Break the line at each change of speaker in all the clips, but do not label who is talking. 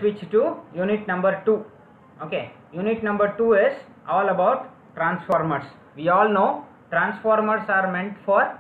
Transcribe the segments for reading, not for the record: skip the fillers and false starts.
switch to unit number 2. Okay, unit number 2 is all about transformers. We all know transformers are meant for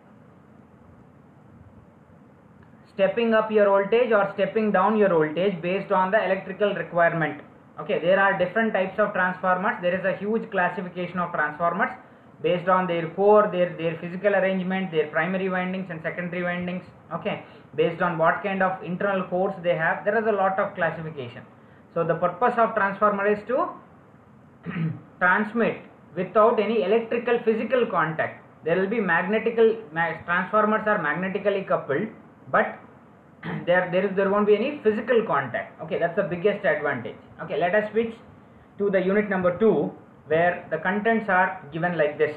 stepping up your voltage or stepping down your voltage based on the electrical requirement. Okay, there are different types of transformers. There is a huge classification of transformers based on their core, their physical arrangement, their primary windings and secondary windings. Okay, based on what kind of internal cores they have, there is a lot of classification. So the purpose of transformer is to transmit without any electrical physical contact. There will be transformers are magnetically coupled, but there won't be any physical contact. Okay, that's the biggest advantage. Okay, let us switch to the unit number 2, where the contents are given like this.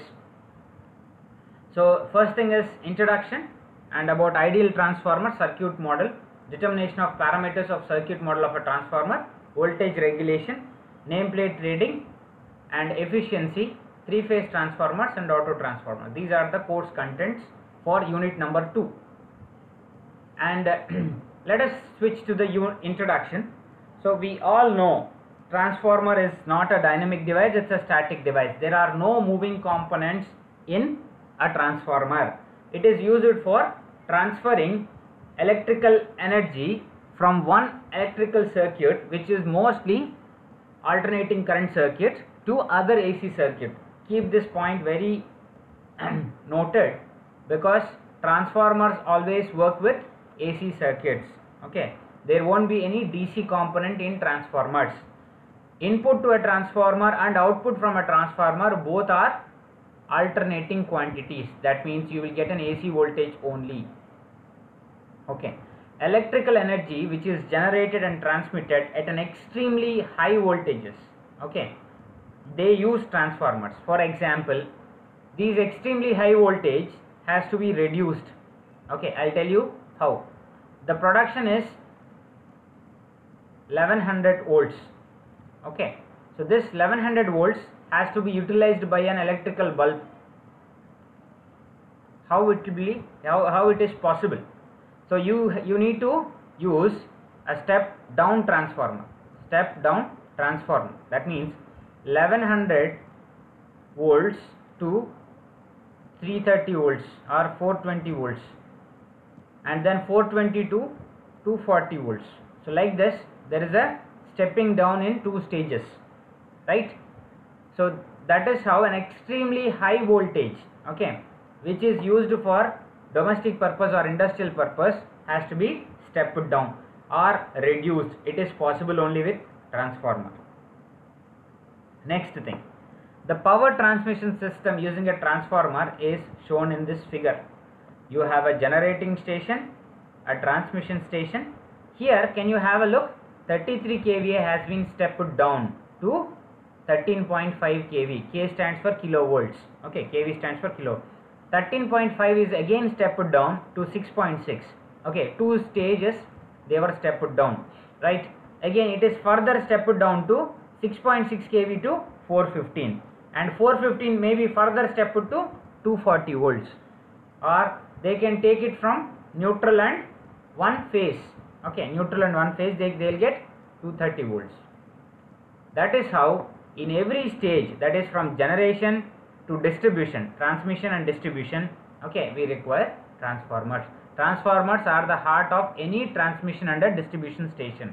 So first thing is introduction and about ideal transformer, circuit model, determination of parameters of circuit model of a transformer, voltage regulation, nameplate reading and efficiency, three-phase transformers and auto transformer. These are the course contents for unit number 2. And let us switch to the introduction. So we all know transformer is not a dynamic device, it's a static device. There are no moving components in a transformer. It is used for transferring electrical energy from one electrical circuit, which is mostly alternating current circuit, to other AC circuit. Keep this point very noted, because transformers always work with AC circuits. Okay, there won't be any DC component in transformers. Input to a transformer and output from a transformer both are alternating quantities. That means you will get an AC voltage only. Okay, electrical energy which is generated and transmitted at an extremely high voltages. Okay, they use transformers. For example, these extremely high voltage has to be reduced. Okay, I'll tell you how. The production is 1100 volts. Okay, so this 1100 volts has to be utilized by an electrical bulb. How it will be? How it is possible? So you need to use a step down transformer. Step down transformer. That means 1100 volts to 330 volts or 420 volts, and then 420 to 240 volts. So like this, there is a stepping down in 2 stages, right? So that is how an extremely high voltage, okay, which is used for domestic purpose or industrial purpose, has to be stepped down or reduced. It is possible only with transformer. Next thing, the power transmission system using a transformer is shown in this figure. You have a generating station, a transmission station. Here, can you have a look? 33 kVA has been stepped down to 13.5 kV. K stands for kilovolts. Okay, kV stands for kilo. 13.5 is again stepped down to 6.6. Okay, 2 stages they were stepped down, right? Again, it is further stepped down to 6.6 kV to 415, and 415 may be further stepped to 240 volts, or they can take it from neutral and one phase. Okay, neutral and one phase, they'll get 230 volts. That is how in every stage, that is from generation to distribution, transmission and distribution, okay, we require transformers. Transformers are the heart of any transmission and a distribution station.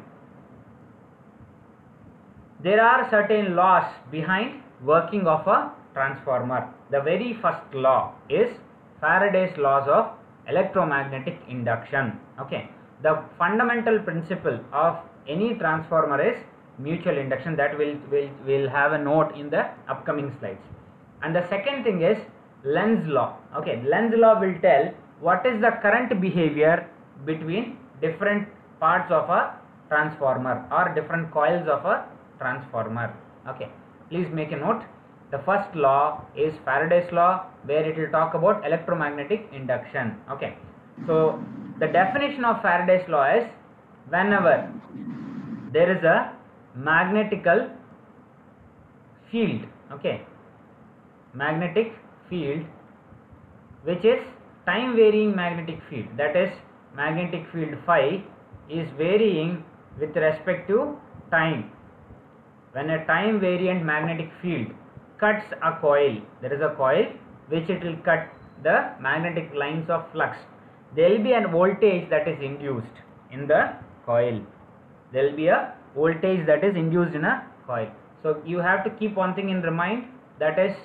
There are certain laws behind working of a transformer. The very first law is Faraday's laws of electromagnetic induction. Okay, the fundamental principle of any transformer is mutual induction. That will have a note in the upcoming slides. And the second thing is Lenz's law. Okay, Lenz's law will tell what is the current behavior between different parts of a transformer or different coils of a transformer. Okay, please make a note. The first law is Faraday's law, where it will talk about electromagnetic induction. Okay, so the definition of Faraday's law is whenever there is a magnetical field, okay, magnetic field which is time varying magnetic field, that is magnetic field phi is varying with respect to time. When a time variant magnetic field cuts a coil, there is a coil which it will cut the magnetic lines of flux, there will be a voltage that is induced in the coil. There will be a voltage that is induced in a coil. So you have to keep one thing in your mind, that is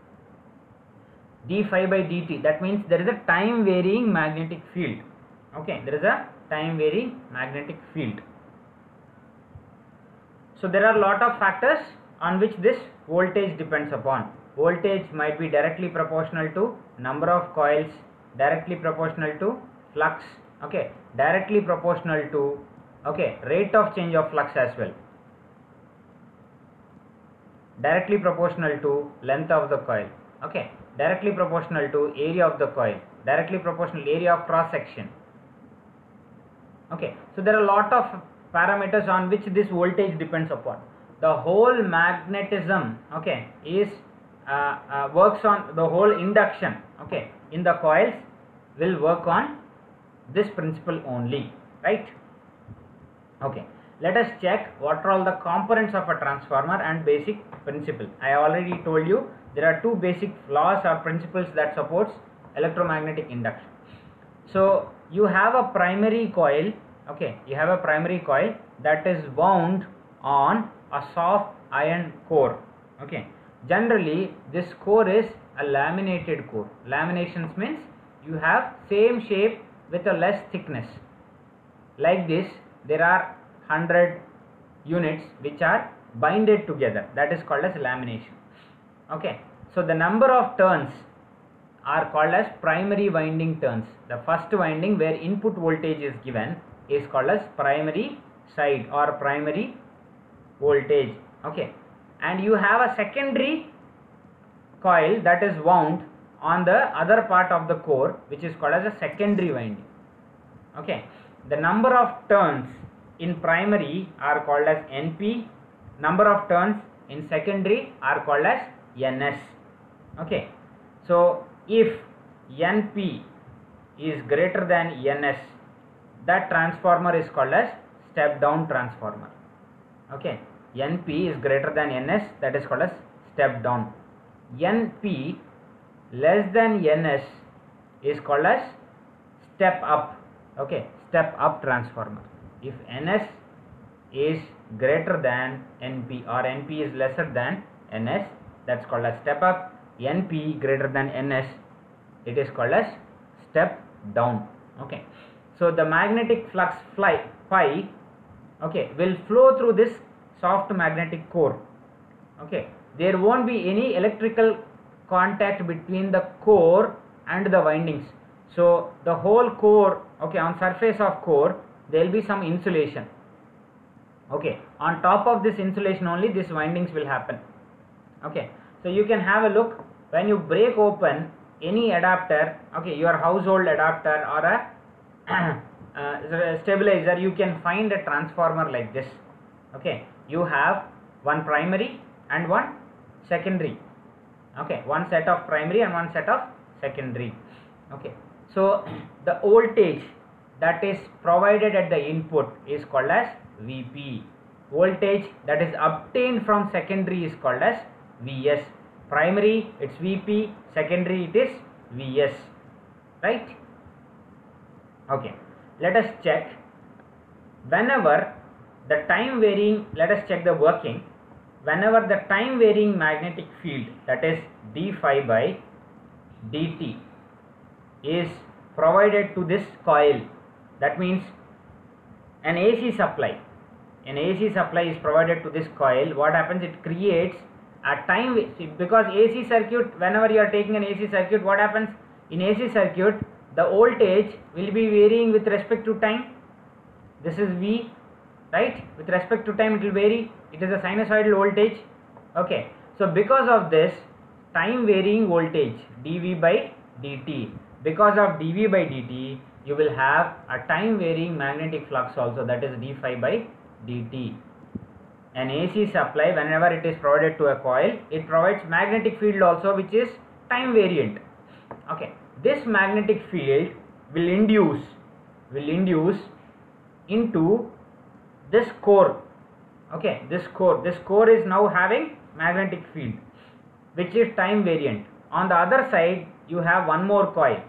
d phi by dt. That means there is a time varying magnetic field. Okay, there is a time varying magnetic field. So there are a lot of factors on which this voltage depends upon. Voltage might be directly proportional to number of coils, directly proportional to flux, okay, directly proportional to, okay, rate of change of flux as well, directly proportional to length of the coil, okay, directly proportional to area of the coil, directly proportional area of cross section. Okay, so there are a lot of parameters on which this voltage depends upon. The whole magnetism, okay, is works on the whole induction, okay, in the coils will work on this principle only, right? Okay, let us check what are all the components of a transformer and basic principle. I already told you there are two basic laws or principles that supports electromagnetic induction. So you have a primary coil, okay, you have a primary coil that is wound on a soft iron core, okay. Generally this core is a laminated core. Laminations means you have same shape with a less thickness. Like this there are 100 units which are binded together, that is called as lamination, okay. So the number of turns are called as primary winding turns. The first winding where input voltage is given is called as primary side or primary voltage, okay. And you have a secondary coil that is wound on the other part of the core, which is called as a secondary winding, okay. The number of turns in primary are called as NP, number of turns in secondary are called as NS, okay. So if NP is greater than NS, that transformer is called as step down transformer, okay. NP is greater than NS, that is called as step down. NP less than NS is called as step up, okay, step up transformer. If NS is greater than NP or NP is lesser than NS, that's called as step up. NP greater than NS, it is called as step down, okay. So the magnetic flux phi, okay, will flow through this soft magnetic core, okay. There won't be any electrical contact between the core and the windings. So the whole core, okay, on surface of core there will be some insulation, okay. On top of this insulation only these windings will happen, okay. So you can have a look when you break open any adapter, okay, your household adapter or a stabilizer, you can find a transformer like this, okay. You have one primary and one secondary, okay, one set of primary and one set of secondary, okay. So the voltage that is provided at the input is called as Vp. Voltage that is obtained from secondary is called as Vs. Primary it's Vp, secondary it is Vs, right? Okay, let us check. Whenever the time varying, let us check the working. Whenever the time varying magnetic field, that is d phi by dt, is provided to this coil, that means an AC supply is provided to this coil, what happens, it creates a time, because AC circuit, whenever you are taking an AC circuit, what happens in AC circuit, the voltage will be varying with respect to time. This is V, right? With respect to time it will vary, it is a sinusoidal voltage, okay. So because of this time varying voltage dV by dt, because of dV by dt you will have a time varying magnetic flux also, that is d phi by dt. An AC supply, whenever it is provided to a coil, it provides magnetic field also which is time variant, okay. This magnetic field will induce into this core, okay, this core is now having magnetic field which is time variant. On the other side you have one more coil,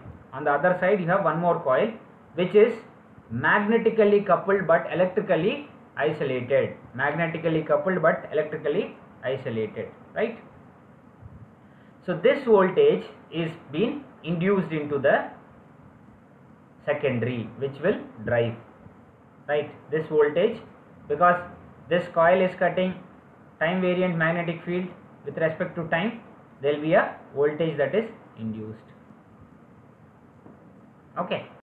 which is magnetically coupled but electrically isolated, right? So this voltage is being induced into the secondary, which will drive, right, this voltage, because this coil is cutting time variant magnetic field with respect to time. There will be a voltage that is induced. Okay,